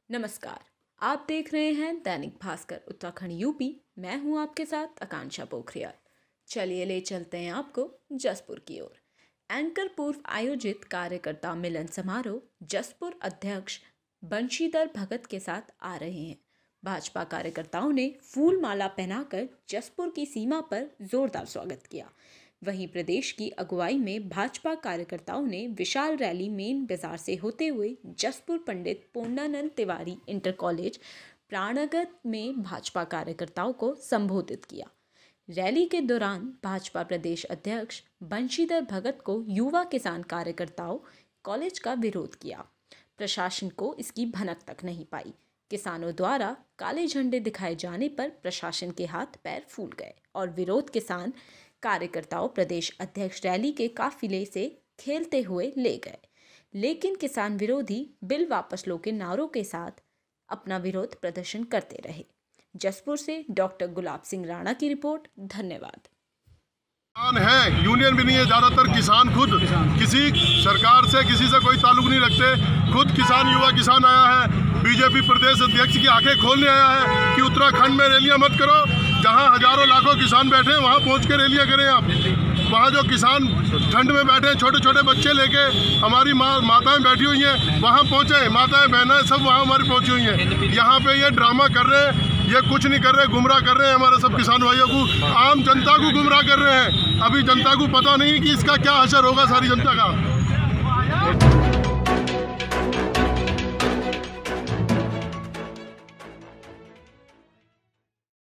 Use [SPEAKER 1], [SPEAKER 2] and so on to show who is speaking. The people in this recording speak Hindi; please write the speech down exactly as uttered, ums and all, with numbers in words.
[SPEAKER 1] नमस्कार, आप देख रहे हैं दैनिक भास्कर उत्तराखंड यूपी। मैं हूं आपके साथ आकांक्षा पोखरियाल। चलिए ले चलते हैं आपको जसपुर की ओर। एंकर पूर्व आयोजित कार्यकर्ता मिलन समारोह जसपुर अध्यक्ष बंशीधर भगत के साथ आ रहे हैं। भाजपा कार्यकर्ताओं ने फूल माला पहनाकर जसपुर की सीमा पर जोरदार स्वागत किया। वहीं प्रदेश की अगुवाई में भाजपा कार्यकर्ताओं ने विशाल रैली मेन बाजार से होते हुए जसपुर पंडित पूर्णानंद तिवारी इंटर कॉलेज प्राणगत में भाजपा कार्यकर्ताओं को संबोधित किया। रैली के दौरान भाजपा प्रदेश अध्यक्ष बंशीधर भगत को युवा किसान कार्यकर्ताओं कॉलेज का विरोध किया। प्रशासन को इसकी भनक तक नहीं पाई। किसानों द्वारा काले झंडे दिखाए जाने पर प्रशासन के हाथ पैर फूल गए और विरोध किसान कार्यकर्ताओं प्रदेश अध्यक्ष रैली के काफिले से खेलते हुए ले गए, लेकिन किसान विरोधी बिल वापस लो के नारों के साथ अपना विरोध प्रदर्शन करते रहे। जसपुर से डॉक्टर गुलाब सिंह राणा की रिपोर्ट। धन्यवाद।
[SPEAKER 2] किसान है, यूनियन भी नहीं है, ज्यादातर किसान खुद किसी सरकार से किसी से कोई ताल्लुक नहीं रखते। खुद किसान युवा किसान आया है। बीजेपी प्रदेश अध्यक्ष की आंखें खोलने आया है कि उत्तराखंड में रैलियां मत करो। जहां हजारों लाखों किसान बैठे हैं वहां पहुंच के रैलियां करें आप। वहां जो किसान ठंड में बैठे हैं, छोटे छोटे बच्चे लेके, हमारी माँ माताएं बैठी हुई हैं, वहां पहुंचे। माताएं बहनें सब वहां हमारी पहुंची हुई हैं। यहाँ पे ये ड्रामा कर रहे हैं, ये कुछ नहीं कर रहे, गुमराह कर रहे हैं हमारे सब किसान भाइयों को, आम जनता को गुमराह कर रहे हैं। अभी जनता को पता नहीं कि इसका क्या असर होगा सारी जनता का।